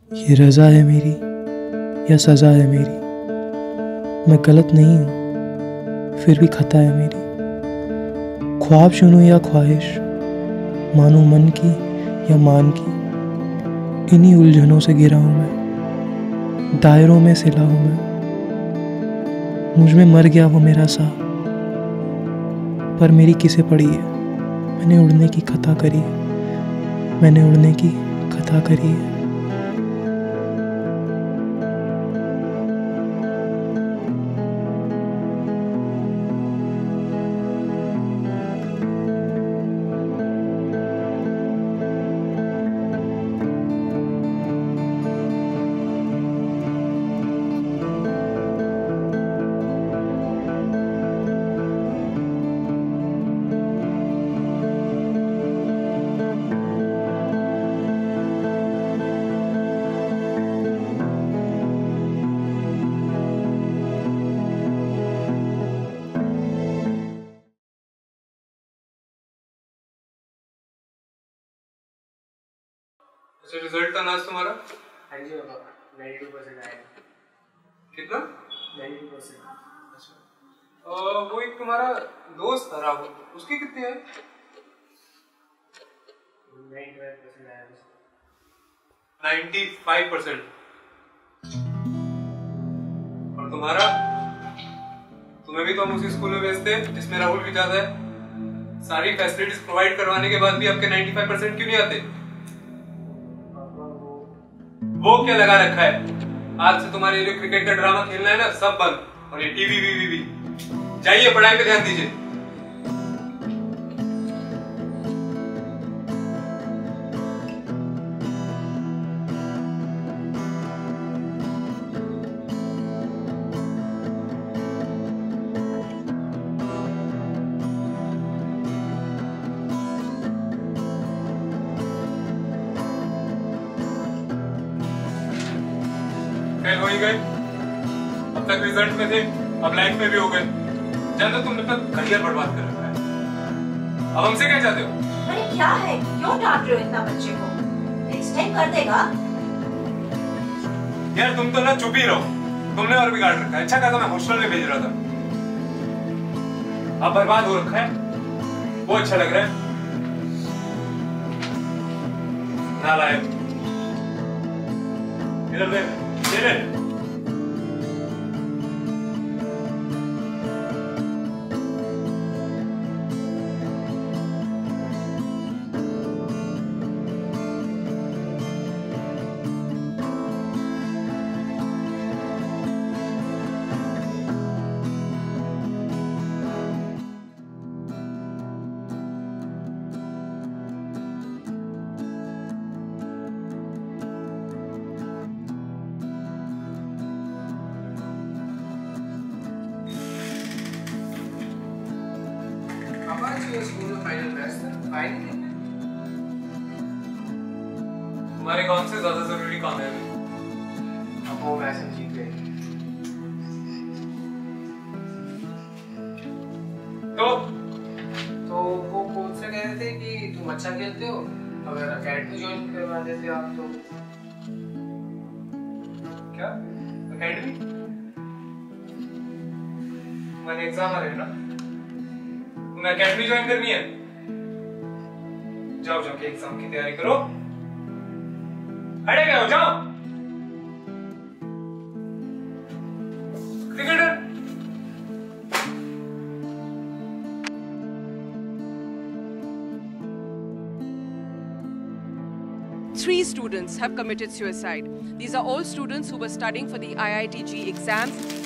ये रज़ा है मेरी या सज़ा है मेरी, मैं गलत नहीं हूँ फिर भी खता है मेरी। ख्वाब चुनूँ या ख्वाहिश, मानूँ मन की या मान की, इन्हीं उलझनों से घिरा हूँ मैं, दायरों में सिला हूँ मैं। मुझ में मर गया वो मेरा सा, पर मेरी किसे पड़ी है। मैंने उड़ने की खता करी है, मैंने उड़ने की खता करी है। अच्छा, रिजल्ट था आज तुम्हारा? हाँ जी बाबा, 92% आया। कितना? 92%। अच्छा, वो एक तुम्हारा दोस्त था राहुल, उसके कितने आए? 95% आया। 95%। और तुम्हारा? तुम्हें भी तो हम उसी स्कूल में भेजते हैं जिसमें राहुल भी जाता है। सारी फैसिलिटीज प्रोवाइड करवाने के बाद भी आपके 95% क्यों नहीं आते? वो क्या लगा रखा है? आज से तुम्हारे जो क्रिकेट का ड्रामा खेलना है ना, सब बंद, और ये टीवी भी। जाइए पढ़ाई पे ध्यान दीजिए। फेल हो ही गए, अब तक रिजल्ट में थे, अब लाइफ में भी हो गए। जानते तुमने अपना करियर बर्बाद कर रखा है। अब हमसे क्या चाहते हो? अरे क्या है, क्यों डांट रहे हो इतना बच्चे को? नेक्स्ट टाइम कर देगा। यार तुम तो ना चुप ही रहो, तुमने और बिगाड़ रखा है। अच्छा खासा मैं हॉस्टल में भेज रहा था, अब बर्बाद हो रखा है। वो अच्छा लग रहा है नालायक। इधर देख, ये तुम्हारे कौन से ज्यादा जरूरी काम है अभी? अब वो मैच हम जीत गए। तो वो कोच से कह रहे थे कि तुम अच्छा खेलते हो, अगर अकेडमी ज्वाइन करवा देते आप तो। क्या अकेडमी? तुम्हारे एग्जाम आ रहे हैं ना, तुम्हें अकेडमी ज्वाइन करनी है? जाओ जाके एग्जाम की तैयारी करो। अरे गए हो, जाओ। Cricketer Three students have committed suicide. These are all students who were studying for the IITG exams